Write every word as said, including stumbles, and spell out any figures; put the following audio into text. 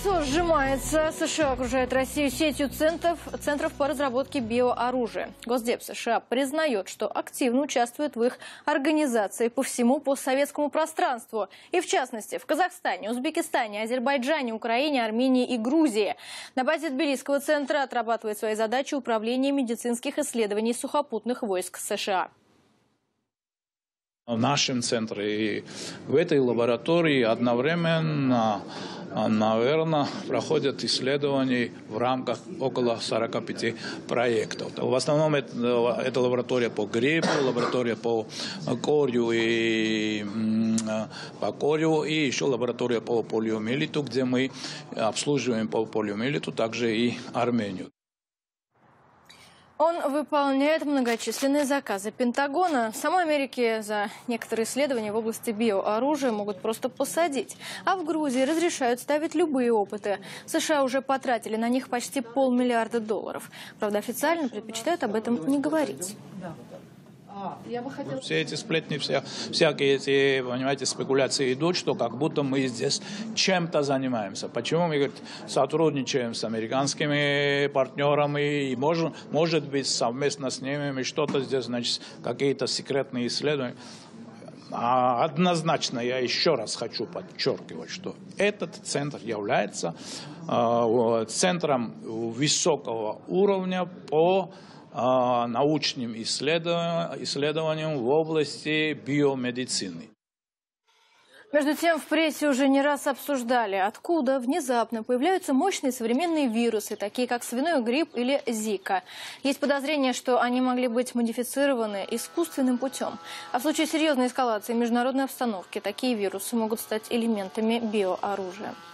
Кольцо сжимается. США окружает Россию сетью центров, центров по разработке биооружия. Госдеп США признает, что активно участвует в их организации по всему постсоветскому пространству. И в частности, в Казахстане, Узбекистане, Азербайджане, Украине, Армении и Грузии. На базе Тбилисского центра отрабатывает свои задачи управления медицинских исследований сухопутных войск США. В нашем центре и в этой лаборатории одновременно, наверное, проходят исследования в рамках около сорока пяти проектов. В основном это, это лаборатория по гриппу, лаборатория по корью и по корью, и еще лаборатория по полиомиелиту, где мы обслуживаем по полиомиелиту также и Армению. Он выполняет многочисленные заказы Пентагона. В самой Америке за некоторые исследования в области биооружия могут просто посадить. А в Грузии разрешают ставить любые опыты. США уже потратили на них почти полмиллиарда долларов. Правда, официально предпочитают об этом не говорить. Я бы хотела... Все эти сплетни, вся, всякие эти, понимаете, спекуляции идут, что как будто мы здесь чем-то занимаемся. Почему мы, говорит, сотрудничаем с американскими партнерами и можем, может быть совместно с ними мы что-то здесь, значит, какие-то секретные исследования. А однозначно я еще раз хочу подчеркивать, что этот центр является э, центром высокого уровня по научным исследованиям в области биомедицины. Между тем, в прессе уже не раз обсуждали, откуда внезапно появляются мощные современные вирусы, такие как свиной грипп или Зика. Есть подозрение, что они могли быть модифицированы искусственным путем. А в случае серьезной эскалации международной обстановки такие вирусы могут стать элементами биооружия.